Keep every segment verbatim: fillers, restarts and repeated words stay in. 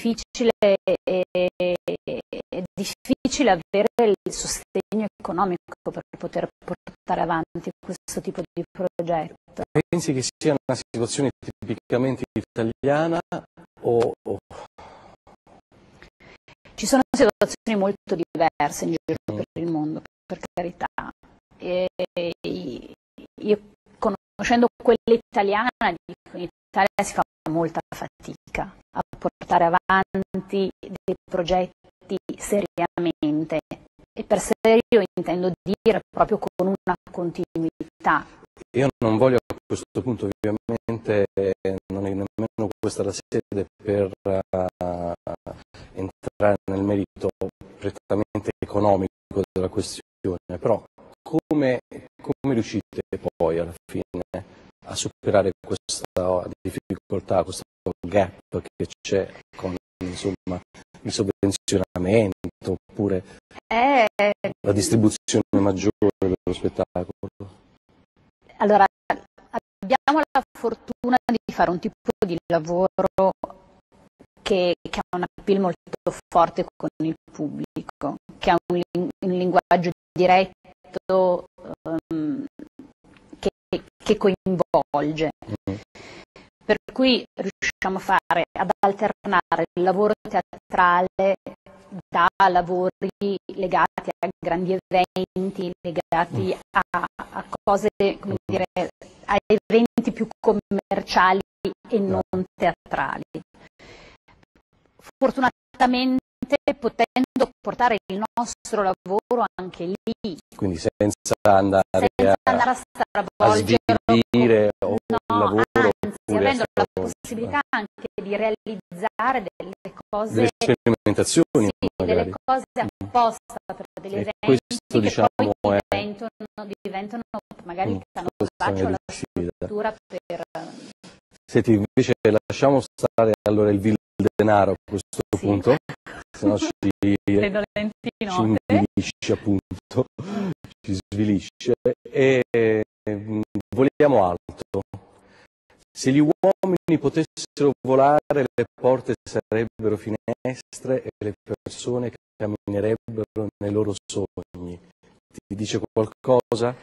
difficile, è, è difficile avere il sostegno economico per poter portare avanti questo tipo di progetto. Pensi che sia una situazione tipicamente italiana o... o... Ci sono situazioni molto diverse in giro mm. per il mondo, per carità. E io, conoscendo quella italiana, dico, in Italia si fa molta fatica a portare avanti dei progetti seriamente, e per serio intendo dire proprio con una continuità. Io non voglio a questo punto, ovviamente, non è nemmeno questa la sede per uh, entrare nel merito prettamente economico della questione, però come, come riuscite poi alla fine a superare questa difficoltà, questo gap che c'è con, insomma, il sovvenzionamento oppure è... la distribuzione maggiore dello spettacolo? Allora, abbiamo la fortuna di fare un tipo di lavoro che, che ha un appeal molto forte con il pubblico, che ha un, un linguaggio diretto um, che, che coinvolge. Mm. Per cui riusciamo a fare, ad alternare il lavoro teatrale da lavori legati a grandi eventi, legati a, a cose, come dire, a eventi più commerciali e non teatrali. Fortunatamente, potendo portare il nostro lavoro anche lì, quindi senza andare, senza a, andare a stravolgere a svilire o no, il lavoro, anzi, avendo la possibilità anche di realizzare delle cose, delle sperimentazioni, sì, delle cose apposta per degli e eventi che diciamo poi è... diventano, diventano magari mm, che hanno bacio alla struttura per... Senti, invece lasciamo stare allora il vil denaro a questo sì. punto, se no ci, ci invilisce, appunto, ci svilisce, e vogliamo altro. Se gli uomini potessero volare, le porte sarebbero finestre e le persone camminerebbero nei loro sogni. Ti dice qualcosa?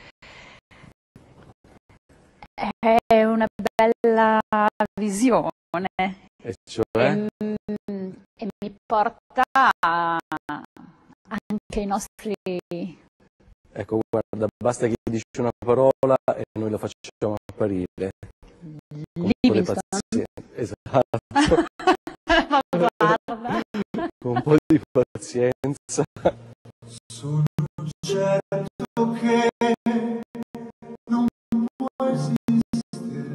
È una bella visione. E cioè? E, e mi porta a, anche ai nostri... Ecco, guarda, basta che dici una parola e noi la facciamo apparire. Livingston. Esatto. Ma guarda. Con un po' di pazienza. Sono certo che non può esistere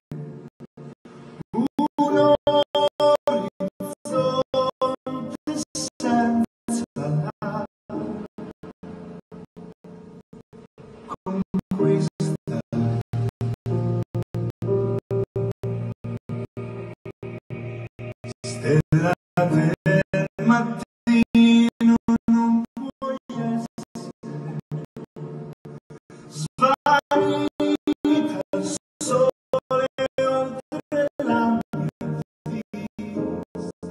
un orizzonte senza la, con questa stella del mattino non puoi essere svanita al sole oltre la mia vista,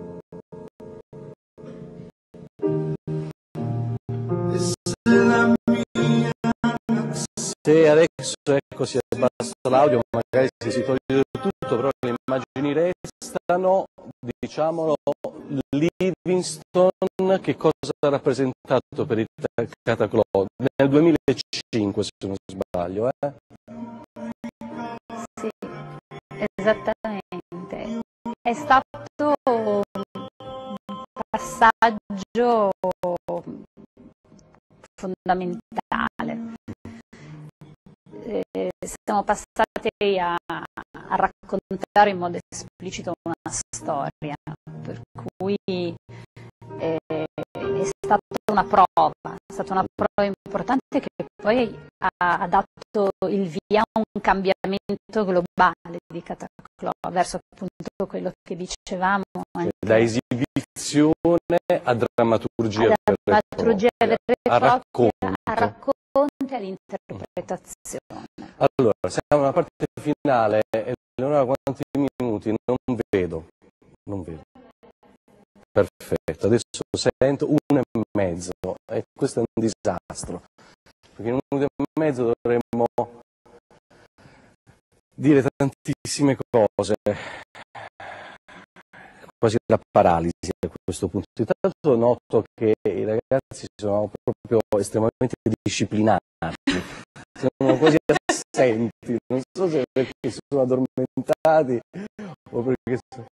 e se la mia se adesso ecco si abbassa l'audio, magari se si toglie tutto, però le immagini restano, diciamolo, Livingston che cosa ha rappresentato per il Cataclò nel duemilacinque, se non sbaglio, eh? Sì, esattamente. È stato un passaggio fondamentale. Eh, siamo passati a, a raccontare in modo esplicito una storia, per cui eh, è stata una prova, è stata una prova importante che poi ha, ha dato il via a un cambiamento globale di Cataclò, verso appunto quello che dicevamo. Anche da esibizione a drammaturgia, a drammaturgia vera e propria, a racconto. A racconto e all'interpretazione. Allora, siamo alla parte finale, Eleonora, quanti minuti? Non vedo, non vedo. Perfetto, adesso sento uno e mezzo e questo è un disastro, perché in un minuto e mezzo dovremmo dire tantissime cose, quasi la paralisi a questo punto. Intanto noto che i ragazzi sono proprio estremamente disciplinati, sono quasi assenti, non so se perché sono addormentati o perché sono...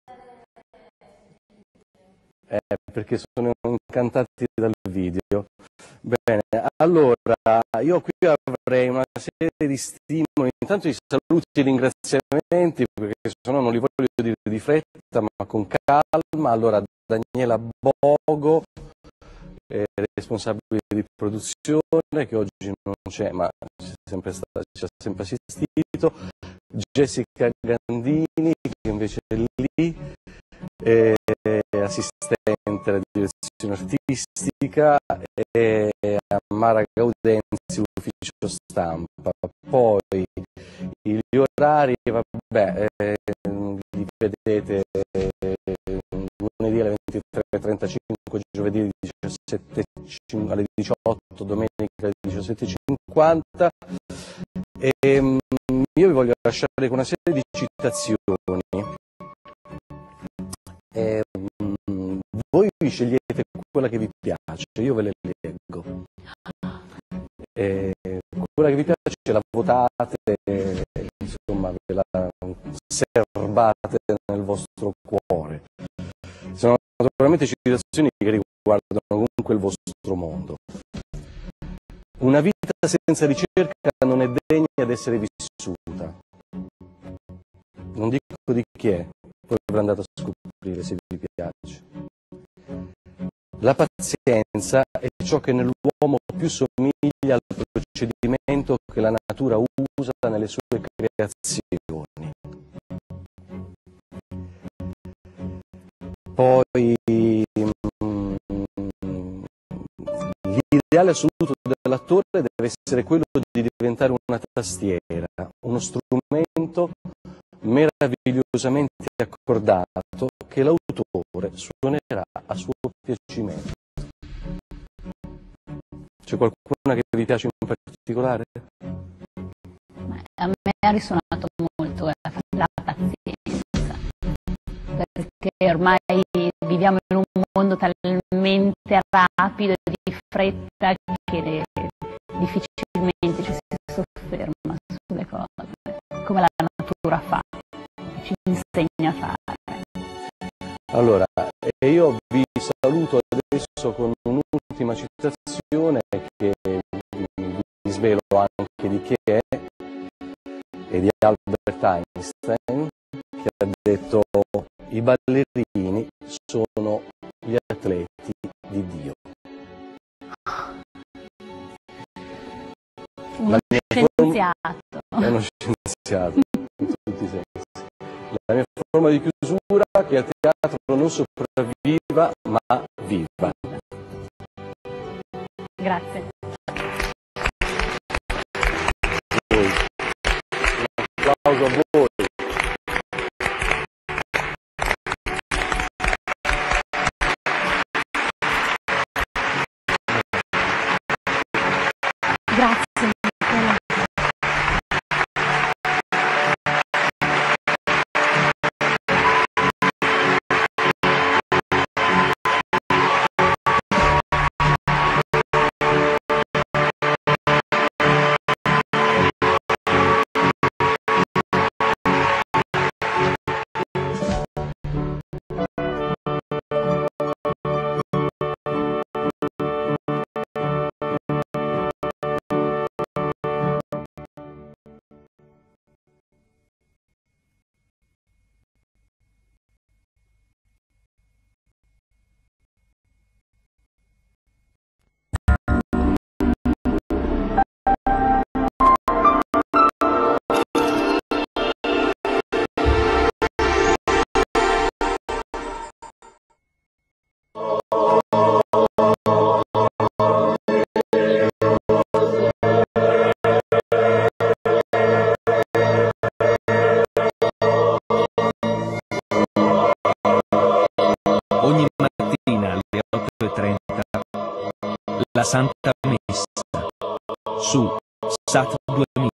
Eh, perché sono incantati dal video. Bene, allora io qui avrei una serie di stimoli, intanto i saluti e i ringraziamenti, perché se no non li voglio dire di fretta, ma con calma. Allora, Daniela Bogo, eh, responsabile di produzione, che oggi non c'è, ma c'è sempre stato, ci ha sempre assistito, Jessica Gandini, che invece è lì, eh, assistente alla direzione artistica, e Mara Gaudenzi, ufficio stampa. Poi gli orari, vabbè, eh, li vedete eh, lunedì alle ventitré e trentacinque, giovedì alle diciassette, alle diciotto, domenica alle diciassette e cinquanta. E, io vi voglio lasciare con una serie di citazioni. E, um, voi scegliete quella che vi piace, io ve le leggo. E, quella che vi piace la votate, insomma, ve la serbate nel vostro cuore. Sono naturalmente citazioni che riguardano comunque il vostro mondo. Una vita senza ricerca non è degna di essere vissuta. Non dico di chi è, poi ve andate a scoprire se vi piace. La pazienza è ciò che nell'uomo più somiglia al procedimento che la natura usa nelle sue creazioni. Poi l'ideale assoluto dell'attore deve essere quello di diventare una tastiera, uno strumento meravigliosamente accordato che l'autore suonerà a suo piacimento. C'è qualcuna che vi piace in particolare? A me ha risuonato molto la, la pazienza, perché ormai viviamo in un mondo talmente rapido e di fretta che difficilmente ci si sofferma sulle cose, come la natura fa, ci insegna a fare. Allora, e io vi saluto adesso con un'ultima citazione che vi svelo anche di chi è, e di Albert Einstein, che ha detto: i ballerini sono gli atleti di Dio. Uno scienziato. È uno scienziato, in tutti i sensi. La mia forma di chiusura è che al teatro non sopravviva, ma viva. Grazie. Un applauso a voi. Grazie. La Santa Messa su Sat duemila.